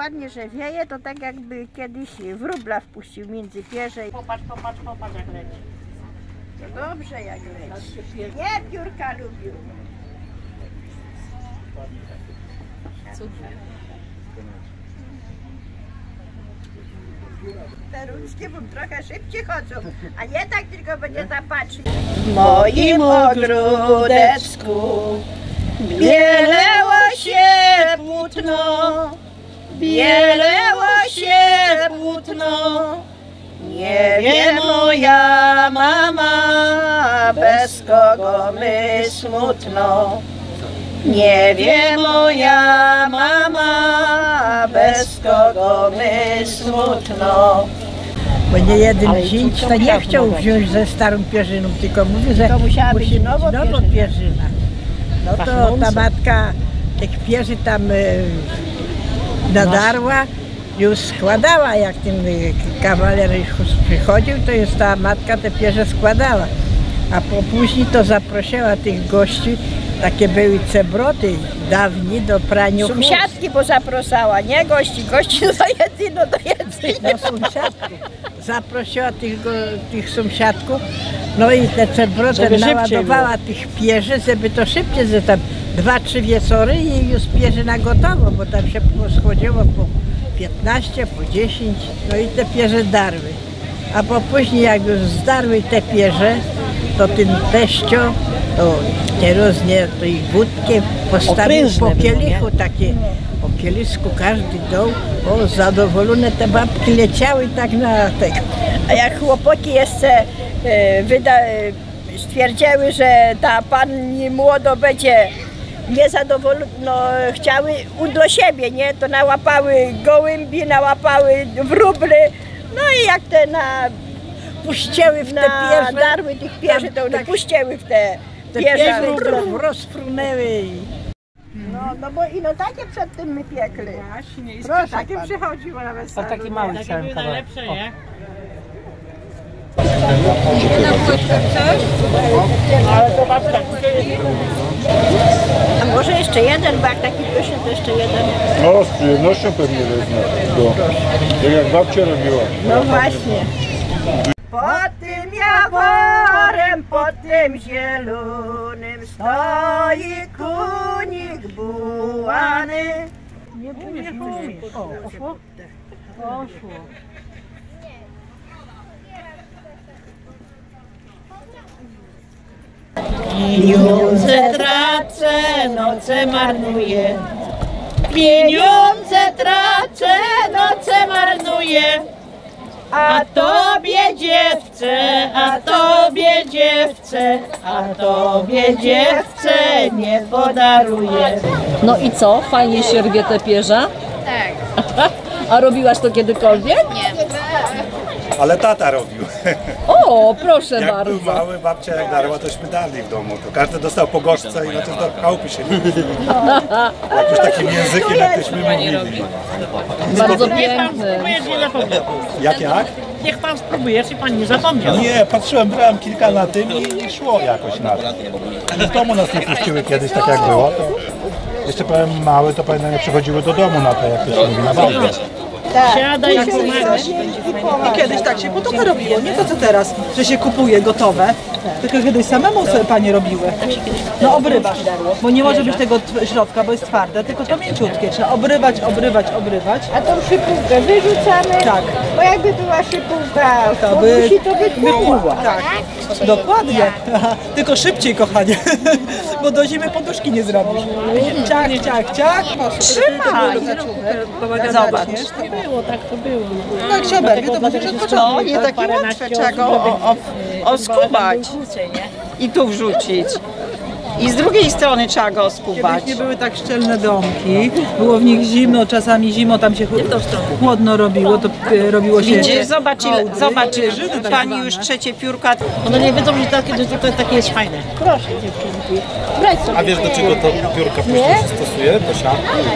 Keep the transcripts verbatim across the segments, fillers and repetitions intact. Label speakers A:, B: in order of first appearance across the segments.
A: ładnie, że wieje, to tak jakby kiedyś wróbla wpuścił między pierze.
B: Popatrz, popatrz, popatrz jak leci.
A: To dobrze jak leci. Nie piórka lubił. Te ruczki mu trochę szybciej chodzą, a nie tak tylko będzie tam patrzeć. W moim ogródeczku bieleło się płótno, bieleło się płótno. Nie wie moja mama, bez kogo my smutno. Nie wie moja mama, bez kogo my smutno.
C: Bo nie jeden zięć to nie chciał wziąć ze starą pierzyną, tylko mówił, że
A: to musiała
C: musi
A: być nowo
C: nowo pierzyna. No to ta matka tych pierzy tam y, nadarła, już składała, jak ten kawaler już przychodził, to już ta matka te pierze składała. A po później to zaprosiła tych gości, takie były cebroty dawni do prania chust.
A: Sąsiadki bo zapraszała, nie gości, gości do jedzenia, do jedzenia.
C: No sąsiadków. Zaprosiła tych, go, tych sąsiadków, no i te cebroty naładowała tych pierzy, żeby to szybciej, że tam dwa, trzy wieczory i już pierzy na gotowo, bo tam się schodziło po piętnaście, po dziesięć, no i te pierze darły. A po później jak już zdarły te pierze, to ten teścio, to kierownie tej wódki postawił po kielichu, takie po kielisku każdy dał, o zadowolone te babki leciały tak na tego.
A: A jak chłopaki jeszcze e, wyda, e, stwierdziły, że ta pani młodo będzie niezadowolona, no, chciały dla siebie, nie? To nałapały gołębi, nałapały wróble, no i jak te na
C: puściły w te pierze,
A: darły tych pierzy, to one
C: tak,
A: puściły w te,
C: te
A: pierze,
C: pierze rozfrunęły.
A: No, no bo i no takie przed tym my piekli.
D: Właśnie, i
A: Proszę
D: takie
A: pana.
D: przychodziło na weselu.
B: A taki mały chciałem kawałek. Najlepsze, nie? Ale to babka.
A: A może jeszcze jeden, bo jak taki pyszny, to jeszcze jeden.
E: No, z przyjemnością pewnie wezmę go. Tak jak babcia robiła.
A: No właśnie. Pod tym jaworem, pod tym zielonym stoi kunik bułany.
B: Nie umiesz, nie umiesz. O, poszło? Poszło.
A: Pieniądze tracę, noce marnuję. Pieniądze tracę, noce marnuję. A tobie dziewczę, a tobie dziewczę, a tobie dziewczę nie podaruję.
F: No i co? Fajnie się rwie te pierza? Tak. A robiłaś to kiedykolwiek? Nie.
G: Ale tata robił.
F: O, proszę
G: Jak
F: bardzo.
G: był mały, babcia jak darła, tośmy dali w domu. To każdy dostał po gorzce i no to do chałupy się liczy. Jak już takim językiem, jak tośmy mówili.
F: Bardzo
B: Niech pan
F: piękny.
B: spróbuje, nie zapomniał.
G: Jak, jak?
B: Niech pan spróbuje, czy pan nie zapomniał.
G: Nie, patrzyłem, brałem kilka na tym i szło jakoś na to. W domu nas nie puściły kiedyś, tak jak było. To jeszcze powiem mały, to pamiętam, nie przychodziły do domu na to, jak to się mówi, na walkę.
B: Siadaj i pomagaj.
D: I kiedyś tak się potoka robiło, nie to co teraz, że się kupuje gotowe, tylko kiedyś samemu sobie panie robiły. No obrywasz, bo nie może być tego środka, bo jest twarde, tylko to mięciutkie. Trzeba obrywać, obrywać, obrywać.
A: A tą szybówkę wyrzucamy,
D: Tak.
A: bo jakby była szybówka w
D: To by
A: podusi, to by
D: wypłuła. Tak, dokładnie. Tylko szybciej, kochanie, bo do zimy poduszki nie zrobisz. Ciach, ciach, ciach. Trzymaj! Zobacz.
B: Było, tak to było.
D: No jak się oberwie, to będzie od początku.
H: No, nie takie łatwe, trzeba go o, o, oskubać i tu wrzucić. I z drugiej strony trzeba go oskubać.
D: Kiedyś nie były tak szczelne domki, było w nich zimno, czasami zimą tam się chłodno robiło, to e, robiło się...
H: Widzisz, zobacz, ile,
D: hołdy,
H: zobacz
D: pierzyny tak
H: pani
D: zwane.
H: już trzecie piórka.
B: One nie wiedzą, że takie, że to takie jest fajne. Proszę dziewczynki. Brać sobie.
G: A wiesz, do czego to piórka później się stosuje, Tosia?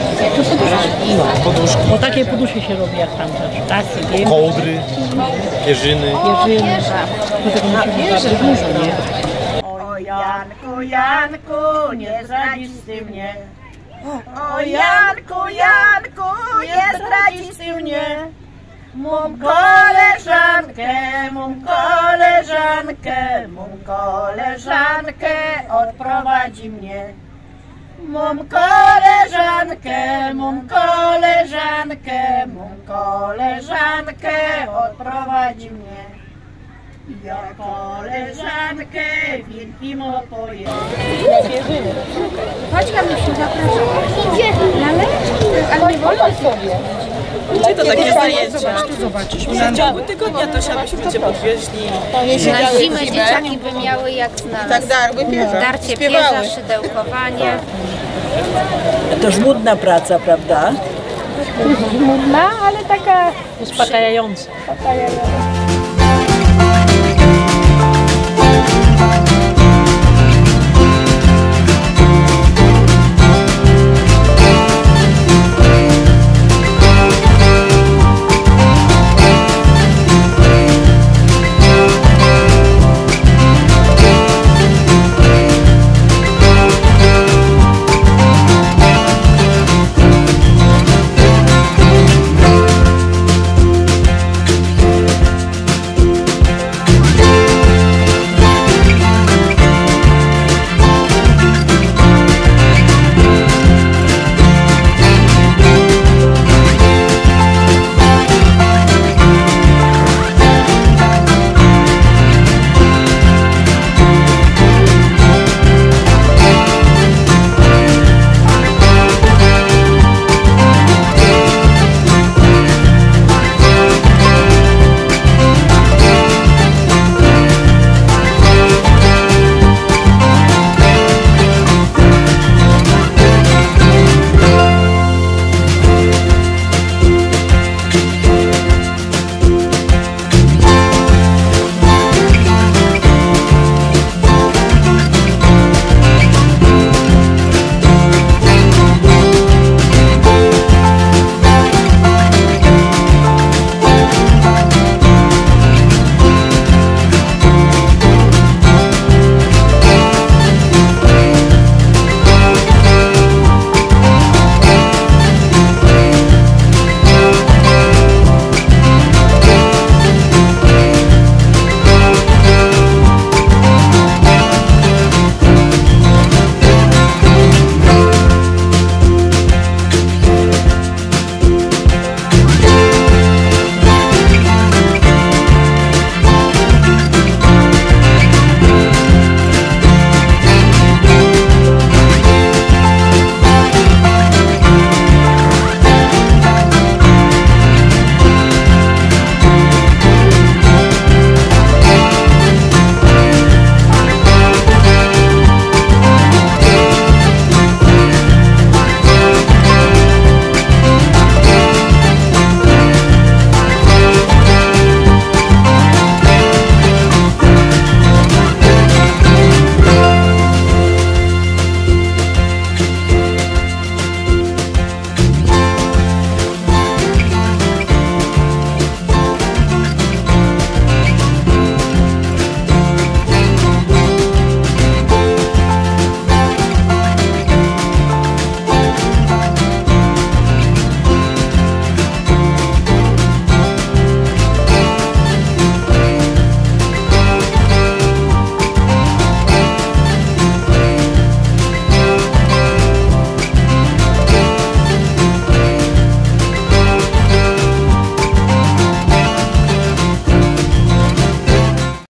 G: No, poduszki.
B: Bo takie poduszki się robi jak tam też. Tak, wiem.
G: Kołdry, pierzyny.
B: Pierzyny. To tego musi być bardzo dużo, nie?
A: O Janku, Janku, nie zdradzisz ty mnie. O Janku, Janku, nie zdradzisz ty mnie. Mą koleżankę, mą koleżankę, mą koleżankę odprowadzi mnie. Mą koleżankę, mą koleżankę, mą koleżankę odprowadzi mnie. Ja koleżankę wielkim opojem.
I: Chodź Kamusiu, zapraszam. Idzie, laleczki, ale nie wolno sobie.
H: Gdzie to takie zajęcia?
I: Zobaczysz.
H: W ciągu tygodnia to się byśmy cię podwieźli.
I: Na zimę dzieciaki by miały jak znaleźć.
H: Tak, darły pierza.
I: Darcie pierza, szydełkowanie.
C: To żmudna praca, prawda?
B: Żmudna, ale taka uspokajająca.